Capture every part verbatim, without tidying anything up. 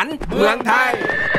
สันเมืองไทย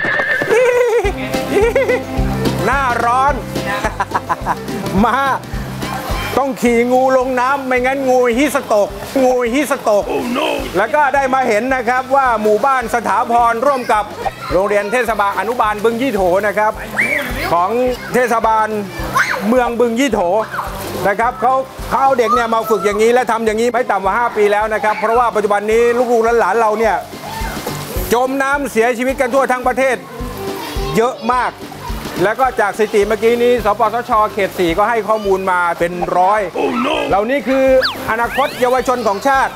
หน้าร้อนมาต้องขี่งูลงน้ำไม่งั้นงูฮิสโตกงูฮิสโตก oh, no. แล้วก็ได้มาเห็นนะครับว่าหมู่บ้านสถาพรร่วมกับโรงเรียนเทศบาลอนุบาลบึงยี่โถนะครับของเทศบาลเมืองบึงยี่โถนะครับเขาเขาเอาเด็กเนี่ยมาฝึกอย่างนี้และทำอย่างนี้ไม่ต่ำกว่าห้าปีแล้วนะครับเพราะว่าปัจจุบันนี้ลูกๆหลานๆเราเนี่ยจมน้ำเสียชีวิตกันทั่วทั้งประเทศเยอะมากแล้วก็จากสถิติเมื่อกี้นี้สปสช.เขตสี่ก็ให้ข้อมูลมาเป็นร้อย oh, no. เหล่านี้คืออนาคตเยาวชนของชาติ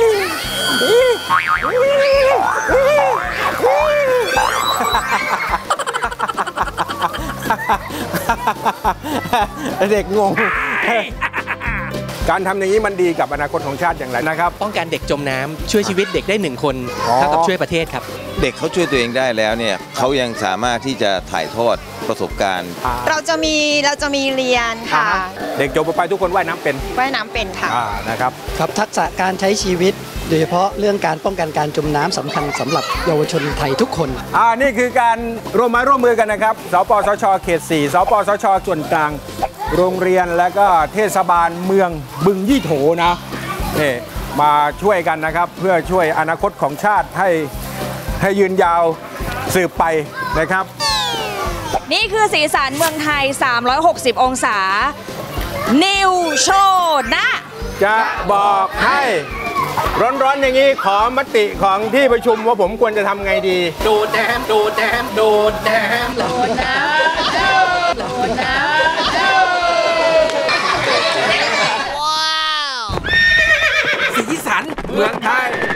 เด็กงงการทำอย่างนี้มันดีกับอนาคตของชาติอย่างไรนะครับป้องกันเด็กจมน้ำช่วยชีวิตเด็กได้หนึ่งคนเท่ากับช่วยประเทศครับเด็กเขาช่วยตัวเองได้แล้วเนี่ยเขายังสามารถที่จะถ่ายทอดประสบการณ์เราจะมีเราจะมีเรียนค่ะเด็กจบไปทุกคนว่ายน้ำเป็นว่ายน้ำเป็นค่ะนะครับครับทักษะการใช้ชีวิตโดยเฉพาะเรื่องการป้องกันการจมน้ำสำคัญสำหรับเยาวชนไทยทุกคนอ่านี่คือการร่วมไม้ร่วมมือกันนะครับสปสช.เขตสี่สปสช.ส่วนกลางโรงเรียนและก็เทศบาลเมืองบึงยี่โถนะนี่มาช่วยกันนะครับเพื่อช่วยอนาคตของชาติให้ให้ยืนยาวสืบไปนะครับนี่คือสีสันเมืองไทยสามร้อยหกสิบองศานิวโชว์นะจะบอกให้ร้อนๆอย่างนี้ขอมติของที่ประชุมว่าผมควรจะทำไงดีโดดแดมโดดแดมโดดแดมโดดน้ำโดดน้ำสีสันเมืองไทย